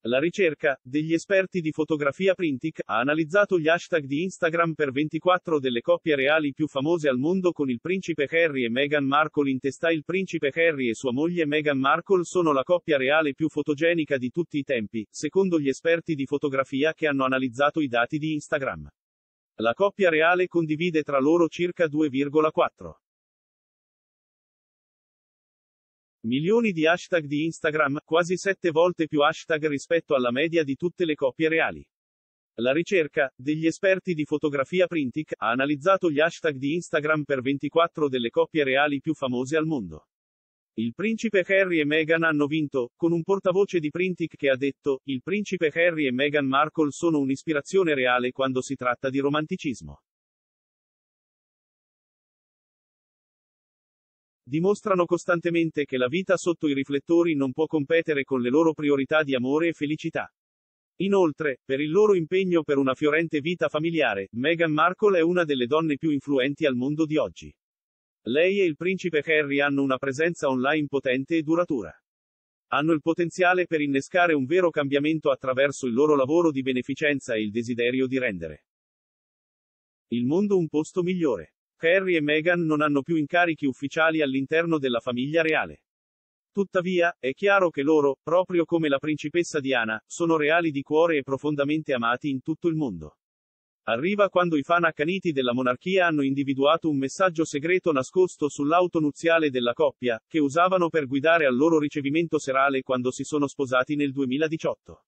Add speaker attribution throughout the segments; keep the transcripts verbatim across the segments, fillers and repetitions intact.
Speaker 1: La ricerca degli esperti di fotografia Printic ha analizzato gli hashtag di Instagram per ventiquattro delle coppie reali più famose al mondo con il principe Harry e Meghan Markle in testa. Il principe Harry e sua moglie Meghan Markle sono la coppia reale più fotogenica di tutti i tempi, secondo gli esperti di fotografia che hanno analizzato i dati di Instagram. La coppia reale condivide tra loro circa due virgola quattro milioni di hashtag di Instagram, quasi sette volte più hashtag rispetto alla media di tutte le coppie reali. La ricerca degli esperti di fotografia Printic ha analizzato gli hashtag di Instagram per ventiquattro delle coppie reali più famose al mondo. Il principe Harry e Meghan hanno vinto, con un portavoce di Printic che ha detto: il principe Harry e Meghan Markle sono un'ispirazione reale quando si tratta di romanticismo. Dimostrano costantemente che la vita sotto i riflettori non può competere con le loro priorità di amore e felicità. Inoltre, per il loro impegno per una fiorente vita familiare, Meghan Markle è una delle donne più influenti al mondo di oggi. Lei e il principe Harry hanno una presenza online potente e duratura. Hanno il potenziale per innescare un vero cambiamento attraverso il loro lavoro di beneficenza e il desiderio di rendere il mondo un posto migliore. Harry e Meghan non hanno più incarichi ufficiali all'interno della famiglia reale. Tuttavia, è chiaro che loro, proprio come la principessa Diana, sono reali di cuore e profondamente amati in tutto il mondo. Arriva quando i fan accaniti della monarchia hanno individuato un messaggio segreto nascosto sull'auto nuziale della coppia, che usavano per guidare al loro ricevimento serale quando si sono sposati nel duemiladiciotto.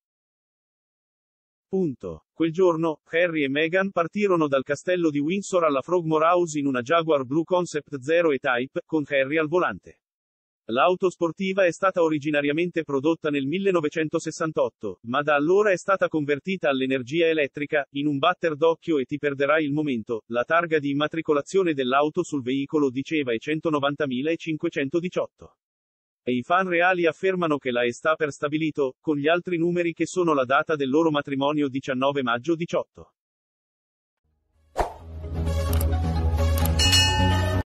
Speaker 1: Punto. Quel giorno, Harry e Meghan partirono dal castello di Windsor alla Frogmore House in una Jaguar Blue Concept zero E-Type, con Harry al volante. L'auto sportiva è stata originariamente prodotta nel millenovecentosessantotto, ma da allora è stata convertita all'energia elettrica, in un batter d'occhio e ti perderai il momento. La targa di immatricolazione dell'auto sul veicolo diceva E centonovantamila cinquecentodiciotto. E i fan reali affermano che la E sta per stabilito, con gli altri numeri che sono la data del loro matrimonio diciannove maggio diciotto.